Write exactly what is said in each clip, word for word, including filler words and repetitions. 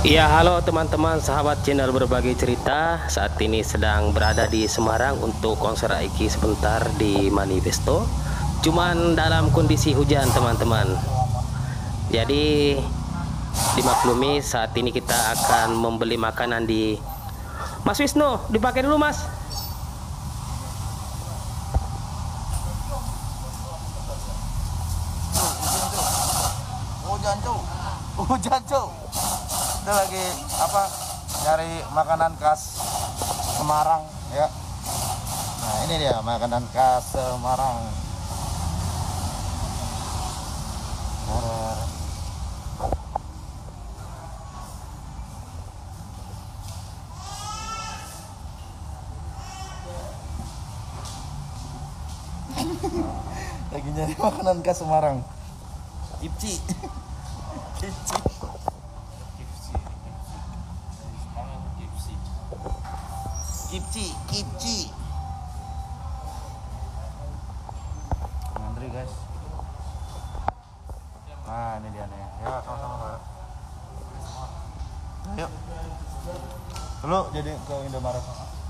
Ya, halo teman-teman sahabat channel berbagi cerita. Saat ini sedang berada di Semarang untuk konser Aiki sebentar di Manifesto. Cuman dalam kondisi hujan teman-teman. Jadi dimaklumi, saat ini kita akan membeli makanan di Mas Wisnu, dipakai dulu Mas. Hujan cuy, hujan cuy. Kita lagi apa? Nyari makanan khas Semarang ya. Nah ini dia makanan khas Semarang. Lagi nyari makanan khas Semarang. Kipci. Kipci. Kipci, kipci. Ngantri guys. Nah ini dia nih. Ya sama-sama Pak. Ayo. Dulu jadi ke Indomaret.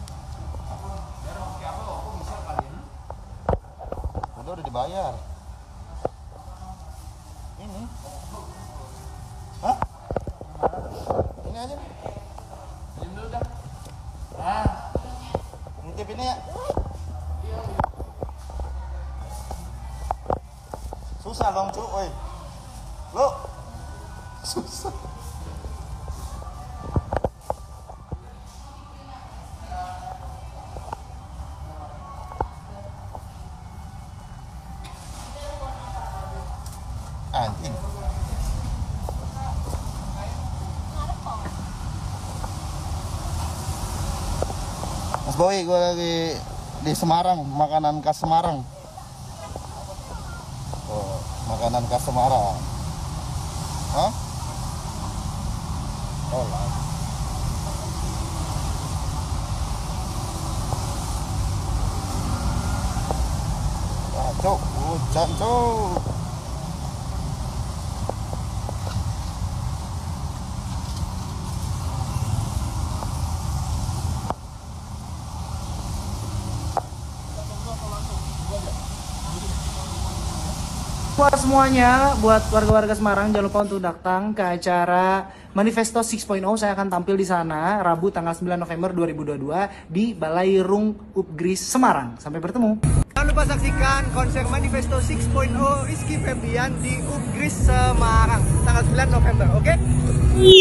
Udah udah dibayar. Ini. Hah? Ini aja nih. Ini dulu dah. Ah. Ngintip ini ya. Susah dong cu, oi. Lo. Susah. Anjing. Mas Boy, gue lagi di Semarang, makanan khas Semarang. Oh, makanan khas Semarang. Hah? Oh lah. Wah, cok, hujan cok. Buat semuanya, buat warga-warga Semarang, jangan lupa untuk datang ke acara Manifesto enam titik nol. Saya akan tampil di sana Rabu tanggal sembilan November dua ribu dua puluh dua di Balairung Upgris Semarang. Sampai bertemu. Jangan lupa saksikan konser Manifesto enam titik nol Rizky Febian di Upgris Semarang tanggal sembilan November, oke? Okay?